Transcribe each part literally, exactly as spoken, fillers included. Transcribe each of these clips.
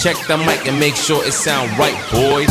Check the mic and make sure it sound right, boys.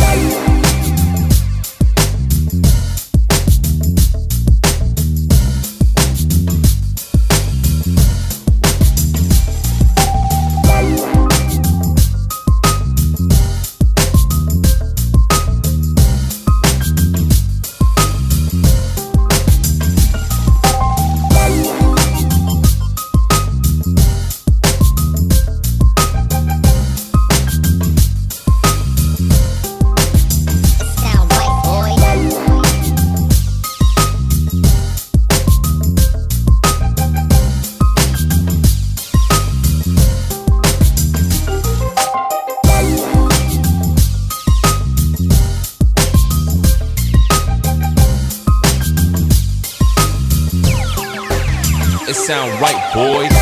It sound right, boys.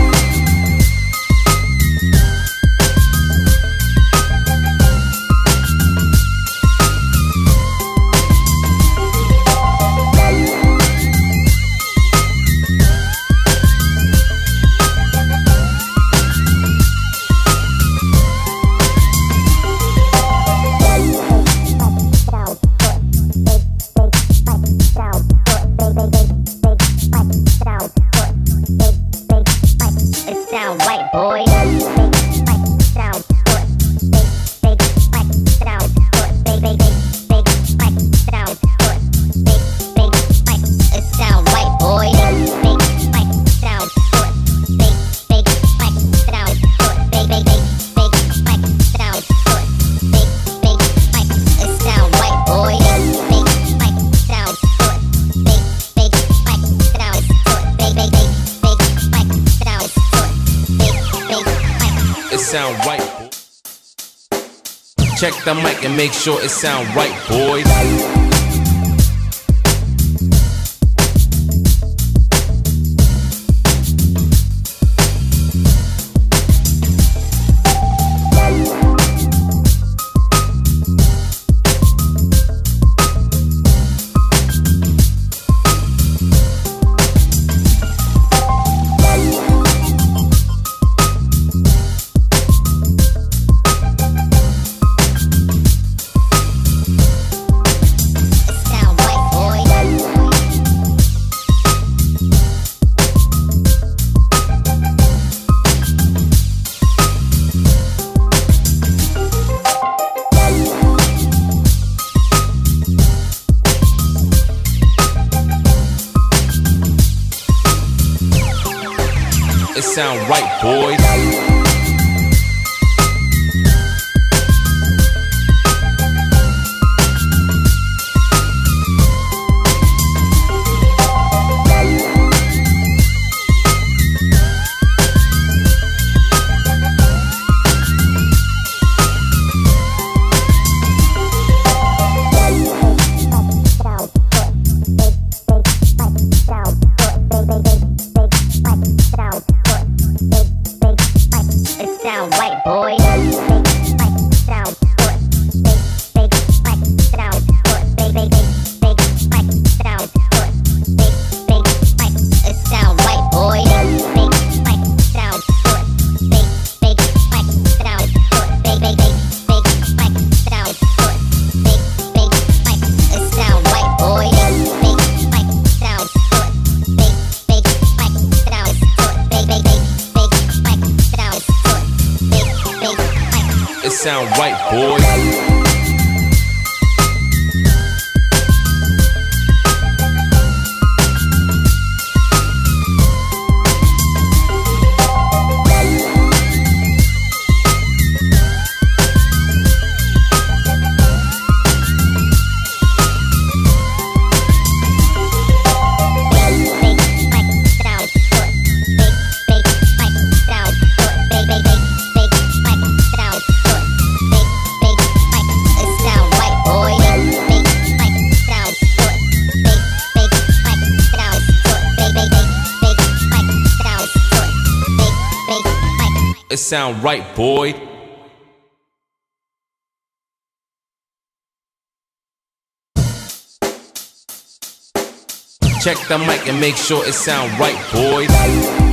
Sound right, boys. Sound sound right. Check the mic and make sure it sound right, boys. It sound right, boys. Sound right, boys. Sound It sound right, boys. It sound right, boy. Check the mic and make sure it sound right, boys.